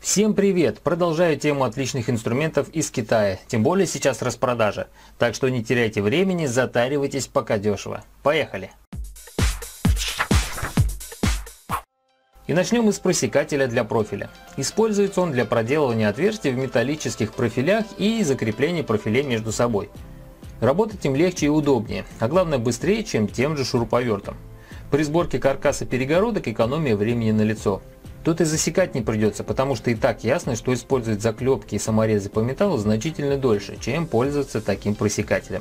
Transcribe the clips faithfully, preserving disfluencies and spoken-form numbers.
Всем привет! Продолжаю тему отличных инструментов из Китая, тем более сейчас распродажа. Так что не теряйте времени, затаривайтесь пока дешево. Поехали! И начнем мы с просекателя для профиля. Используется он для проделывания отверстий в металлических профилях и закрепления профилей между собой. Работать им легче и удобнее, а главное быстрее, чем тем же шуруповертом. При сборке каркаса перегородок экономия времени налицо. Тут и засекать не придется, потому что и так ясно, что использовать заклепки и саморезы по металлу значительно дольше, чем пользоваться таким просекателем.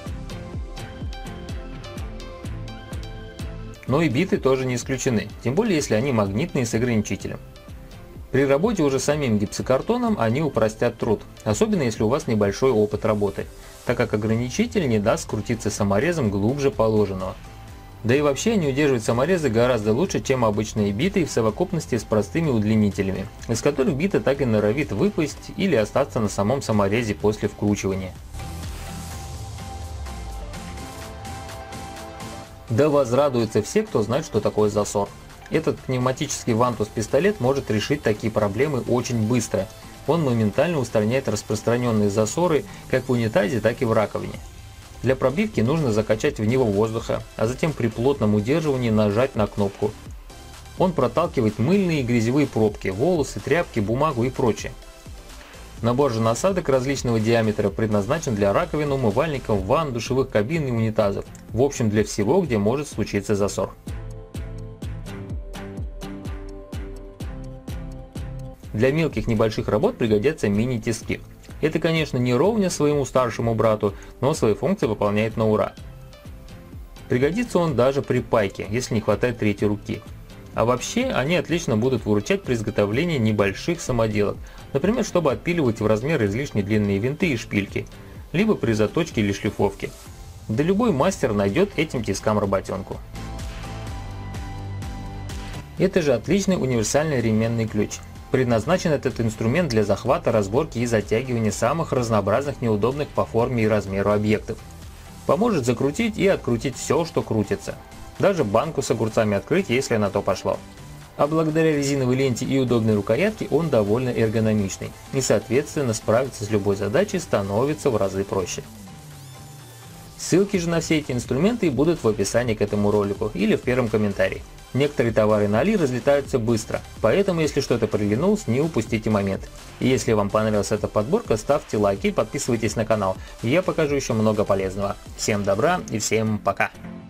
Но и биты тоже не исключены, тем более если они магнитные с ограничителем. При работе уже самим гипсокартоном они упростят труд, особенно если у вас небольшой опыт работы, так как ограничитель не даст скрутиться саморезом глубже положенного. Да и вообще они удерживают саморезы гораздо лучше, чем обычные биты в совокупности с простыми удлинителями, из которых бита так и норовит выпасть или остаться на самом саморезе после вкручивания. Да возрадуются все, кто знает, что такое засор. Этот пневматический вантус-пистолет может решить такие проблемы очень быстро. Он моментально устраняет распространенные засоры как в унитазе, так и в раковине. Для пробивки нужно закачать в него воздуха, а затем при плотном удерживании нажать на кнопку. Он проталкивает мыльные и грязевые пробки, волосы, тряпки, бумагу и прочее. Набор же насадок различного диаметра предназначен для раковин, умывальников, ванн, душевых кабин и унитазов. В общем, для всего, где может случиться засор. Для мелких небольших работ пригодятся мини-тиски. Это, конечно, не ровня своему старшему брату, но свои функции выполняет на ура. Пригодится он даже при пайке, если не хватает третьей руки. А вообще, они отлично будут выручать при изготовлении небольших самоделок, например, чтобы отпиливать в размер излишне длинные винты и шпильки, либо при заточке или шлифовке. Да любой мастер найдет этим тискам работенку. Это же отличный универсальный ременный ключ. Предназначен этот инструмент для захвата, разборки и затягивания самых разнообразных неудобных по форме и размеру объектов. Поможет закрутить и открутить все, что крутится. Даже банку с огурцами открыть, если на то пошло. А благодаря резиновой ленте и удобной рукоятке он довольно эргономичный. И соответственно справиться с любой задачей становится в разы проще. Ссылки же на все эти инструменты будут в описании к этому ролику или в первом комментарии. Некоторые товары на Али разлетаются быстро, поэтому если что-то приглянулось, не упустите момент. И если вам понравилась эта подборка, ставьте лайки и подписывайтесь на канал, я покажу еще много полезного. Всем добра и всем пока!